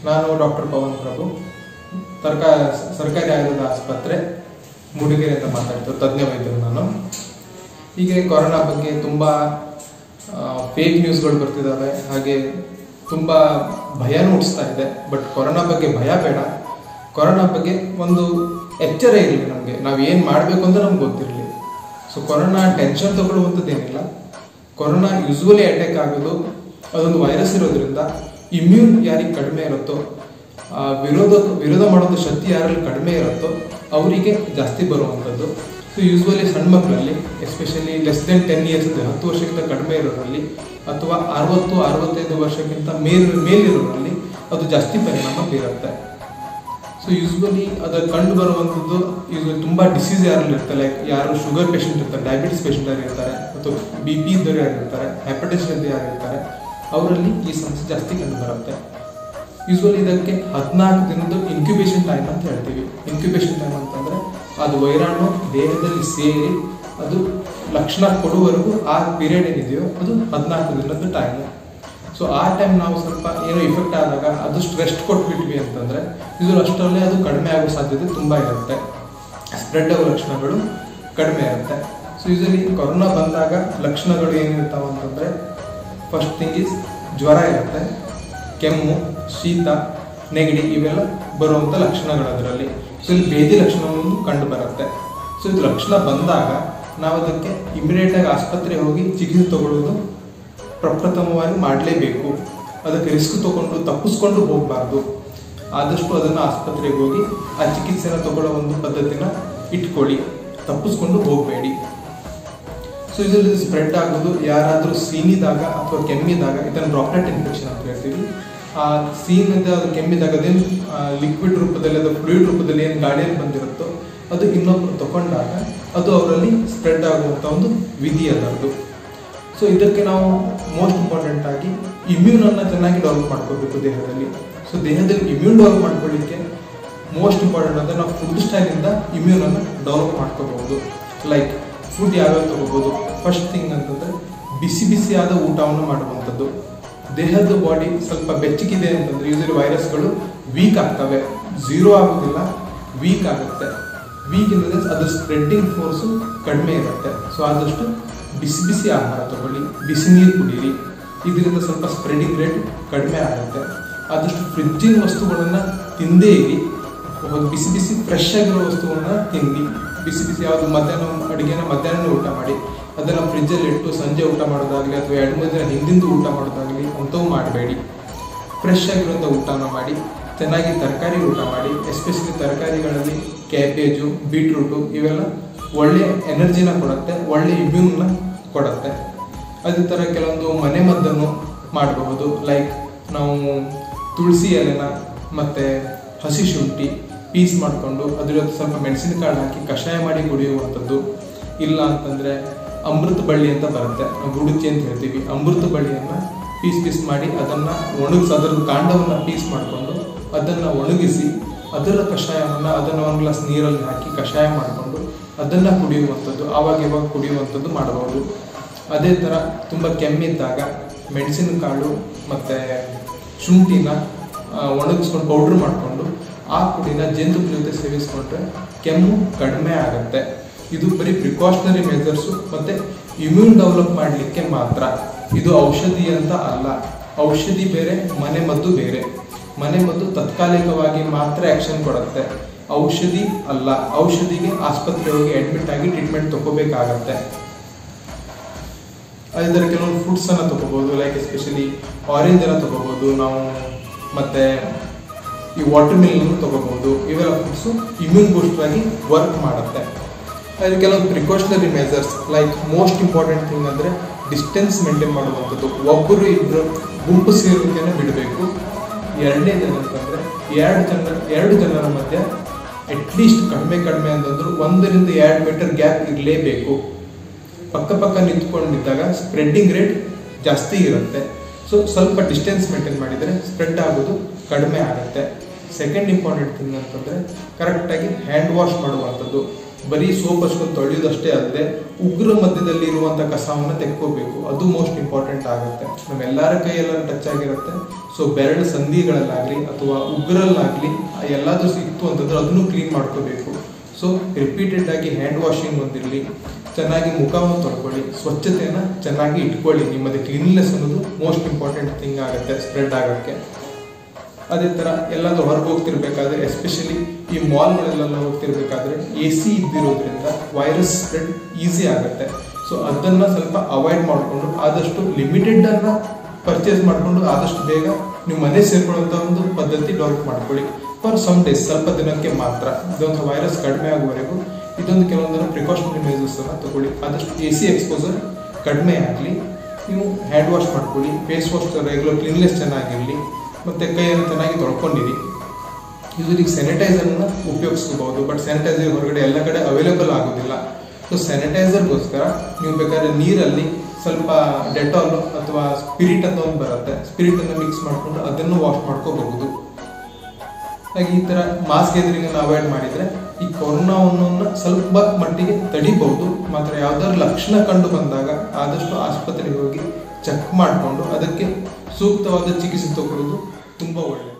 ನಾನು ಡಾಕ್ಟರ್ ಪವನ್ ಪ್ರಭು, ಸರ್ಕಾರಿ ಆಯುರ್ವೇದ ಆಸ್ಪತ್ರೆ ಮೂಡಿಗೆರೆಯಿಂದ ಮಾತಾಡ್ತೀನಿ, ತಜ್ಞ ವೈದ್ಯರು ನಾನು. ಹೀಗೆ ಕೊರೋನಾ ಬಗ್ಗೆ ತುಂಬ ಫೇಕ್ ನ್ಯೂಸ್ಗಳು ಬರ್ತಿದ್ದಾವೆ, ಹಾಗೆ ತುಂಬ ಭಯನೂ ಹುಟ್ಟಿಸ್ತಾ ಇದೆ. ಬಟ್ ಕೊರೋನಾ ಬಗ್ಗೆ ಭಯ ಬೇಡ, ಕೊರೋನಾ ಬಗ್ಗೆ ಒಂದು ಎಚ್ಚರ ಇರಲಿ. ನಮಗೆ ನಾವು ಏನು ಮಾಡಬೇಕು ಅಂತ ನಮ್ಗೆ ಗೊತ್ತಿರಲಿ. ಸೊ ಕೊರೋನಾ ಟೆನ್ಷನ್ ತಗೊಳ್ಳುವಂಥದ್ದೇನಿಲ್ಲ. ಕೊರೋನಾ ಯೂಸ್ವಲಿ ಅಟ್ಯಾಕ್ ಆಗೋದು ಅದೊಂದು ವೈರಸ್ ಇರೋದ್ರಿಂದ ಇಮ್ಯೂನ್ ಯಾರಿಗೆ ಕಡಿಮೆ ಇರುತ್ತೋ, ವಿರೋಧ ಮಾಡೋದು ಶಕ್ತಿ ಯಾರಲ್ಲಿ ಕಡಿಮೆ ಇರುತ್ತೋ ಅವರಿಗೆ ಜಾಸ್ತಿ ಬರುವಂಥದ್ದು. ಸೊ ಯೂಸ್ವಲಿ ಸಣ್ಣ ಮಕ್ಕಳಲ್ಲಿ, ಎಸ್ಪೆಷಲಿ ಲೆಸ್ ದೆನ್ 10 years, 10 ವರ್ಷಕ್ಕಿಂತ ಕಡಿಮೆ ಇರೋರಲ್ಲಿ, ಅಥವಾ 60-65 ವರ್ಷಕ್ಕಿಂತ ಮೇಲಿರೋರಲ್ಲಿ ಅದು ಜಾಸ್ತಿ ಪರಿಣಾಮ ಬೀರುತ್ತೆ. ಸೊ ಯೂಸ್ವಲಿ ಅದು ಕಂಡು ಬರುವಂಥದ್ದು ಯೂಸ್ವಲಿ ತುಂಬ ಡಿಸೀಸ್ ಯಾರಲ್ಲಿ ಇರ್ತಾರೆ, ಲೈಕ್ ಯಾರು ಶುಗರ್ ಪೇಷಂಟ್ ಇರ್ತಾರೆ, ಡಯಾಬಿಟಿಸ್ ಪೇಷಂಟ್ ಯಾರು ಇರ್ತಾರೆ, ಅಥವಾ BP ಇದ್ದವರು ಯಾರು ಇರ್ತಾರೆ, ಹೈಪರ್ಟೆನ್ಷನ್ ಇದ್ದು ಯಾರು ಇರ್ತಾರೆ, ಅವರಲ್ಲಿ ಈ ಸಮಸ್ಯೆ ಜಾಸ್ತಿ ಕಂಡು ಬರುತ್ತೆ. ಯೂಸ್ವಲಿ ಇದಕ್ಕೆ 14 ದಿನದ ಇನ್ಕ್ಯುಬೇಷನ್ ಟೈಮ್ ಅಂತ ಹೇಳ್ತೀವಿ. ಇನ್ಕ್ಯುಬೇಷನ್ ಟೈಮ್ ಅಂತಂದರೆ ಅದು ವೈರಾಣು ದೇಹದಲ್ಲಿ ಸೇರಿ ಅದು ಲಕ್ಷಣ ಕೊಡುವವರೆಗೂ ಆ ಪೀರಿಯಡ್ ಏನಿದೆಯೋ ಅದು 14 ದಿನದ ಟೈಮು. ಸೊ ಆ ಟೈಮ್ ನಾವು ಸ್ವಲ್ಪ ಏನೋ ಇಫೆಕ್ಟ್ ಆದಾಗ ಅದಷ್ಟು ರೆಸ್ಟ್ ಕೊಟ್ಬಿಟ್ವಿ ಅಂತಂದರೆ ಇದು ಅಷ್ಟರಲ್ಲೇ ಅದು ಕಡಿಮೆ ಆಗೋ ಸಾಧ್ಯತೆ ತುಂಬ ಇರುತ್ತೆ, ಸ್ಪ್ರೆಡ್ ಆಗೋ ಲಕ್ಷಣಗಳು ಕಡಿಮೆ ಇರುತ್ತೆ. ಸೊ ಯೂಸಲಿ ಕೊರೋನಾ ಬಂದಾಗ ಲಕ್ಷಣಗಳು ಏನಿರ್ತಾವೆ ಅಂತಂದರೆ, ಫಸ್ಟ್ ಥಿಂಗ್ ಈಸ್ ಜ್ವರ ಇರುತ್ತೆ, ಕೆಮ್ಮು, ಶೀತ, ನೆಗಡಿ, ಇವೆಲ್ಲ ಬರುವಂಥ ಲಕ್ಷಣಗಳು ಅದರಲ್ಲಿ. ಸೊ ಇಲ್ಲಿ ಭೇದಿ ಲಕ್ಷಣವನ್ನು ಕಂಡು ಬರುತ್ತೆ. ಸೊ ಇದು ಲಕ್ಷಣ ಬಂದಾಗ ನಾವು ಅದಕ್ಕೆ ಇಮಿಡಿಯೇಟಾಗಿ ಆಸ್ಪತ್ರೆಗೆ ಹೋಗಿ ಚಿಕಿತ್ಸೆ ತಗೊಳ್ಳೋದು ಪ್ರಪ್ರಥಮವಾಗಿ ಮಾಡಲೇಬೇಕು. ಅದಕ್ಕೆ ರಿಸ್ಕ್ ತಗೊಂಡು ತಪ್ಪಿಸ್ಕೊಂಡು ಹೋಗಬಾರ್ದು. ಆದಷ್ಟು ಅದನ್ನು ಆಸ್ಪತ್ರೆಗೆ ಹೋಗಿ ಆ ಚಿಕಿತ್ಸೆನ ತಗೊಳ್ಳೋ ಒಂದು ಪದ್ಧತಿನ ಇಟ್ಕೊಳ್ಳಿ, ತಪ್ಪಿಸ್ಕೊಂಡು ಹೋಗಬೇಡಿ. ಸೊ ಇದರಲ್ಲಿ ಸ್ಪ್ರೆಡ್ ಆಗೋದು ಯಾರಾದರೂ ಸೀನಿದಾಗ ಅಥವಾ ಕೆಮ್ಮಿದಾಗ, ಇದನ್ನು ಡ್ರಾಪ್ಲೆಟ್ ಇನ್ಫೆಕ್ಷನ್ ಅಂತ ಹೇಳ್ತೀವಿ. ಆ ಸೀನಿಂದ ಅದು ಕೆಮ್ಮಿದಾಗ ಅದೇನು ಲಿಕ್ವಿಡ್ ರೂಪದಲ್ಲಿ ಅಥವಾ ಫ್ಲೂಯಿಡ್ ರೂಪದಲ್ಲಿ ಏನು ಗಾಳಿಯಲ್ಲಿ ಬಂದಿರುತ್ತೋ ಅದು ಇನ್ನೊಬ್ಬರು ತಗೊಂಡಾಗ ಅದು ಅವರಲ್ಲಿ ಸ್ಪ್ರೆಡ್ ಆಗುವಂಥ ಒಂದು ವಿಧಿ ಅದರದ್ದು. ಸೊ ಇದಕ್ಕೆ ನಾವು ಮೋಸ್ಟ್ ಇಂಪಾರ್ಟೆಂಟ್ ಆಗಿ ಇಮ್ಯೂನನ್ನು ಚೆನ್ನಾಗಿ ಡೆವಲಪ್ ಮಾಡ್ಕೋಬೇಕು ದೇಹದಲ್ಲಿ. ಸೊ ದೇಹದಲ್ಲಿ ಇಮ್ಯೂನ್ ಡೆವಲಪ್ ಮಾಡ್ಕೊಳ್ಳಿಕ್ಕೆ ಮೋಸ್ಟ್ ಇಂಪಾರ್ಟೆಂಟ್ ಅಂದರೆ ನಾವು ಫುಡ್ ಸ್ಟೈಲಿಂದ ಇಮ್ಯೂನನ್ನು ಡೆವಲಪ್ ಮಾಡ್ಕೋಬಹುದು. ಲೈಕ್ ಫುಡ್ ಯಾವ್ಯಾವ ತಗೋಬೋದು? ಫಸ್ಟ್ ಥಿಂಗ್ ಅಂತಂದರೆ ಬಿಸಿಯಾದ ಊಟವನ್ನು ಮಾಡುವಂಥದ್ದು. ದೇಹದ ಬಾಡಿ ಸ್ವಲ್ಪ ಬೆಚ್ಚಗಿದೆ ಅಂತಂದರೆ ಯೂಸಲಿ ವೈರಸ್ಗಳು ವೀಕ್ ಆಗ್ತವೆ, 0 ಆಗೋದಿಲ್ಲ, ವೀಕ್ ಆಗುತ್ತೆ. ವೀಕ್ ಇನ್ ಅದ್ರ ಸ್ಪ್ರೆಡ್ಡಿಂಗ್ ಫೋರ್ಸು ಕಡಿಮೆ ಇರುತ್ತೆ. ಸೊ ಆದಷ್ಟು ಬಿಸಿ ಆಹಾರ ತಗೊಳ್ಳಿ, ಬಿಸಿ ನೀರು ಕುಡೀರಿ, ಇದರಿಂದ ಸ್ವಲ್ಪ ಸ್ಪ್ರೆಡಿಂಗ್ ರೇಟ್ ಕಡಿಮೆ ಆಗುತ್ತೆ. ಆದಷ್ಟು ಫ್ರಿಜ್ಜಿನ ವಸ್ತುಗಳನ್ನು ತಿಂದೇ ಇರಿ, ಬಿಸಿ ಫ್ರೆಶ್ ಆಗಿರೋ ವಸ್ತುಗಳನ್ನ ತಿನ್ನಿ. ಬಿಸಿ ಯಾವುದು ಮಧ್ಯಾಹ್ನ ಊಟ ಮಾಡಿ, ಅದನ್ನು ಫ್ರಿಜ್ಜಲ್ಲಿ ಇಟ್ಟು ಸಂಜೆ ಊಟ ಮಾಡೋದಾಗಲಿ ಅಥವಾ 2-3 ದಿನ ಹಿಂದಿಂದು ಊಟ ಮಾಡೋದಾಗಲಿ ಅಂಥವು ಮಾಡಬೇಡಿ. ಫ್ರೆಶ್ ಆಗಿರುವಂಥ ಊಟನ ಮಾಡಿ, ಚೆನ್ನಾಗಿ ತರಕಾರಿ ಊಟ ಮಾಡಿ. ಎಸ್ಪೆಷಲಿ ತರಕಾರಿಗಳಲ್ಲಿ ಕ್ಯಾಬೇಜು, ಬೀಟ್ರೂಟು ಇವೆಲ್ಲ ಒಳ್ಳೆ ಎನರ್ಜಿನ ಕೊಡುತ್ತೆ, ಒಳ್ಳೆ ಇಮ್ಯೂನ್ನ ಕೊಡುತ್ತೆ. ಅದೇ ಥರ ಕೆಲವೊಂದು ಮನೆಮದ್ದನ್ನು ಮಾಡಬಹುದು. ಲೈಕ್ ನಾವು ತುಳಸಿ ಎಲೆನ ಮತ್ತು ಹಸಿ ಶುಂಠಿ ಪೀಸ್ ಮಾಡಿಕೊಂಡು ಅದ್ರ ಜೊತೆ ಸ್ವಲ್ಪ ಮೆಣಸಿನಕಾಳು ಹಾಕಿ ಕಷಾಯ ಮಾಡಿ ಕುಡಿಯುವಂಥದ್ದು. ಇಲ್ಲ ಅಂತಂದರೆ ಅಮೃತ ಬಳ್ಳಿ ಅಂತ ಬರುತ್ತೆ, ಗುಡುಚಿ ಅಂತ ಹೇಳ್ತೀವಿ. ಅಮೃತ ಬಳ್ಳಿಯನ್ನು ಪೀಸ್ ಮಾಡಿ ಅದನ್ನು ಅದರ ಕಾಂಡವನ್ನು ಪೀಸ್ ಮಾಡಿಕೊಂಡು ಅದನ್ನು ಒಣಗಿಸಿ ಅದರ ಕಷಾಯವನ್ನು ಅದನ್ನು 1 ಗ್ಲಾಸ್ ನೀರಲ್ಲಿ ಹಾಕಿ ಕಷಾಯ ಮಾಡಿಕೊಂಡು ಅದನ್ನು ಕುಡಿಯುವಂಥದ್ದು, ಆವಾಗ ಕುಡಿಯುವಂಥದ್ದು ಮಾಡಬಹುದು. ಅದೇ ಥರ ತುಂಬ ಕೆಮ್ಮಿದ್ದಾಗ ಮೆಣಸಿನಕಾಳು ಮತ್ತು ಶುಂಠಿನ ಒಣಗಿಸ್ಕೊಂಡು ಪೌಡ್ರ್ ಮಾಡಿಕೊಂಡು ಆ ಪುಡಿನ ಜೇನುತುಪ್ಪ ಜೊತೆ ಸೇವಿಸ್ಕೊಂಡ್ರೆ ಕೆಮ್ಮು ಕಡಿಮೆ ಆಗುತ್ತೆ. ಇದು ಬರೀ ಪ್ರಿಕಾಷನರಿ ಮೆಜರ್ಸು ಮತ್ತು ಇಮ್ಯೂನ್ ಡೆವಲಪ್ ಮಾಡಲಿಕ್ಕೆ ಮಾತ್ರ. ಇದು ಔಷಧಿ ಅಂತ ಅಲ್ಲ. ಔಷಧಿ ಬೇರೆ, ಮನೆಮದ್ದು ಬೇರೆ. ಮನೆಮದ್ದು ತಾತ್ಕಾಲಿಕವಾಗಿ ಮಾತ್ರ ಆ್ಯಕ್ಷನ್ ಕೊಡುತ್ತೆ, ಔಷಧಿ ಅಲ್ಲ. ಔಷಧಿಗೆ ಆಸ್ಪತ್ರೆ ಹೋಗಿ ಅಡ್ಮಿಟ್ ಆಗಿ ಟ್ರೀಟ್ಮೆಂಟ್ ತಗೋಬೇಕಾಗತ್ತೆ. ಅದೇ ಥರ ಕೆಲವೊಂದು ಫ್ರೂಟ್ಸನ್ನು ತಗೋಬೋದು, ಲೈಕ್ ಎಸ್ಪೆಷಲಿ ಆರೆಂಜನ್ನು ತಗೋಬೋದು ನಾವು, ಮತ್ತು ಈ ವಾಟರ್ ಮಿಲನ್ನು ತಗೋಬೋದು. ಇವೆಲ್ಲ ಫ್ರೂಟ್ಸು ಇಮ್ಯೂನ್ ಬೂಸ್ಟರ್ ಆಗಿ ವರ್ಕ್ ಮಾಡುತ್ತೆ. ಅದೇ ಕೆಲವೊಂದು precautionary measures, like most important thing ಅಂದರೆ ಡಿಸ್ಟೆನ್ಸ್ ಮೇಂಟೈನ್ ಮಾಡುವಂಥದ್ದು. ಒಬ್ಬರು ಇಬ್ಬರು ಗುಂಪು ಸೇರುವಿಕೆಯನ್ನು ಬಿಡಬೇಕು. ಎರಡನೇದು ಏನಂತಂದರೆ 2 ಜನರ ಮಧ್ಯೆ ಅಟ್ಲೀಸ್ಟ್ ಕಡಿಮೆ ಅಂತಂದ್ರು 1-2 ಮೀಟರ್ ಗ್ಯಾಪ್ ಇರಲೇಬೇಕು. ಪಕ್ಕ ನಿಂತ್ಕೊಂಡಿದ್ದಾಗ ಸ್ಪ್ರೆಡ್ಡಿಂಗ್ ರೇಟ್ ಜಾಸ್ತಿ ಇರುತ್ತೆ. ಸೊ ಸ್ವಲ್ಪ ಡಿಸ್ಟೆನ್ಸ್ ಮೇಂಟೈನ್ ಮಾಡಿದರೆ ಸ್ಪ್ರೆಡ್ ಆಗೋದು ಕಡಿಮೆ ಆಗುತ್ತೆ. ಸೆಕೆಂಡ್ ಇಂಪಾರ್ಟೆಂಟ್ ಥಿಂಗ್ ಅಂತಂದರೆ ಕರೆಕ್ಟಾಗಿ ಹ್ಯಾಂಡ್ ವಾಶ್ ಮಾಡುವಂಥದ್ದು. ಬರೀ ಸೋಪ್ ಹಚ್ಕೊಂಡು ತೊಳೆಯೋದಷ್ಟೇ ಅಲ್ಲದೆ ಉಗುರ ಮಧ್ಯದಲ್ಲಿ ಇರುವಂಥ ಕಸವನ್ನು ತೆಕ್ಕೋಬೇಕು. ಅದು ಮೋಸ್ಟ್ ಇಂಪಾರ್ಟೆಂಟ್ ಆಗುತ್ತೆ. ನಮ್ಮೆಲ್ಲರ ಕೈಯೆಲ್ಲ ಟಚ್ ಆಗಿರುತ್ತೆ. ಸೊ ಬೆರಳು ಸಂಧಿಗಳಲ್ಲಾಗಲಿ ಅಥವಾ ಉಗುರಲ್ಲಾಗಲಿ ಎಲ್ಲಾದರೂ ಸಿಕ್ತು ಅಂತಂದ್ರೆ ಅದನ್ನು ಕ್ಲೀನ್ ಮಾಡ್ಕೋಬೇಕು. ಸೊ ರಿಪೀಟೆಡ್ ಆಗಿ ಹ್ಯಾಂಡ್ ವಾಷಿಂಗ್ ಒಂದಿರಲಿ, ಚೆನ್ನಾಗಿ ಮುಖವನ್ನು ತೊಳ್ಕೊಳ್ಳಿ, ಸ್ವಚ್ಛತೆಯನ್ನು ಚೆನ್ನಾಗಿ ಇಟ್ಕೊಳ್ಳಿ. ನಿಮ್ಮದು ಕ್ಲೀನ್ನೆಸ್ ಅನ್ನೋದು ಮೋಸ್ಟ್ ಇಂಪಾರ್ಟೆಂಟ್ ಥಿಂಗ್ ಆಗುತ್ತೆ ಸ್ಪ್ರೆಡ್ ಆಗೋಕ್ಕೆ. ಅದೇ ಥರ ಎಲ್ಲಾದರೂ ಹೊರಗೆ ಹೋಗ್ತಿರ್ಬೇಕಾದ್ರೆ, ಎಸ್ಪೆಷಲಿ ಈ ಮಾಲ್ಗಳೆಲ್ಲ ಹೋಗ್ತಿರ್ಬೇಕಾದ್ರೆ AC ಇದ್ದಿರೋದ್ರಿಂದ ವೈರಸ್ ಸ್ಪ್ರೆಡ್ ಈಸಿ ಆಗುತ್ತೆ. ಸೊ ಅದನ್ನು ಸ್ವಲ್ಪ ಅವಾಯ್ಡ್ ಮಾಡಿಕೊಂಡು ಆದಷ್ಟು ಲಿಮಿಟೆಡನ್ನು ಪರ್ಚೇಸ್ ಮಾಡಿಕೊಂಡು ಆದಷ್ಟು ಬೇಗ ನೀವು ಮನೆ ಸೇರ್ಕೊಳ್ಳುವಂಥ ಒಂದು ಪದ್ಧತಿ ಡೆವಲಪ್ ಮಾಡ್ಕೊಳ್ಳಿ ಫಾರ್ ಸಮ್ ಡೇಸ್, ಸ್ವಲ್ಪ ದಿನಕ್ಕೆ ಮಾತ್ರ. ಇದೊಂದು ವೈರಸ್ ಕಡಿಮೆ ಆಗುವವರೆಗೂ ಇದೊಂದು ಕೆಲವೊಂದನ್ನು ಪ್ರಿಕಾಷನರಿ ಮೆಜರ್ಸನ್ನು ತಗೊಳ್ಳಿ. ಆದಷ್ಟು AC ಎಕ್ಸ್ಪೋಸರ್ ಕಡಿಮೆ ಆಗಲಿ. ನೀವು ಹ್ಯಾಂಡ್ ವಾಶ್ ಮಾಡ್ಕೊಳ್ಳಿ, ಫೇಸ್ ವಾಶ್ ರೆಗ್ಯುಲರ್ ಕ್ಲೀನ್ನೆಸ್ ಚೆನ್ನಾಗಿರಲಿ, ಮತ್ತು ಕೈಯನ್ನು ಚೆನ್ನಾಗಿ ತೊಳ್ಕೊಂಡಿರಿ. ಯೂಶಲಿ ಸ್ಯಾನಿಟೈಸರ್ನ ಉಪಯೋಗಿಸ್ಕೋಬಹುದು, ಬಟ್ ಸ್ಯಾನಿಟೈಸರ್ ಹೊರಗಡೆ ಎಲ್ಲ ಕಡೆ ಅವೈಲೇಬಲ್ ಆಗೋದಿಲ್ಲ. ಸೊ ಸ್ಯಾನಿಟೈಸರ್ಗೋಸ್ಕರ ನೀವು ಬೇಕಾದ್ರೆ ನೀರಲ್ಲಿ ಸ್ವಲ್ಪ ಡೆಟಾಲ್ ಅಥವಾ ಸ್ಪಿರಿಟ್ ಅಂತ ಒಂದು ಬರುತ್ತೆ, ಸ್ಪಿರಿಟನ್ನು ಮಿಕ್ಸ್ ಮಾಡಿಕೊಂಡು ಅದನ್ನು ವಾಶ್ ಮಾಡ್ಕೋಬಹುದು. ಹಾಗೆ ಈ ಥರ ಮಾಸ್ ಗ್ಯಾದರಿಂಗನ್ನು ಅವಾಯ್ಡ್ ಮಾಡಿದರೆ ಈ ಕೊರೋನಾವನ್ನು ಸ್ವಲ್ಪ ಮಟ್ಟಿಗೆ ತಡಿಬಹುದು. ಮಾತ್ರ ಯಾವ್ದಾದ್ರು ಲಕ್ಷಣ ಕಂಡು ಬಂದಾಗ ಆದಷ್ಟು ಆಸ್ಪತ್ರೆಗೆ ಹೋಗಿ ಚೆಕ್ ಮಾಡಿಕೊಂಡು ಅದಕ್ಕೆ ಸೂಕ್ತವಾದ ಚಿಕಿತ್ಸೆ ತಗೊಳ್ಳೋದು ತುಂಬ ಒಳ್ಳೆಯದು.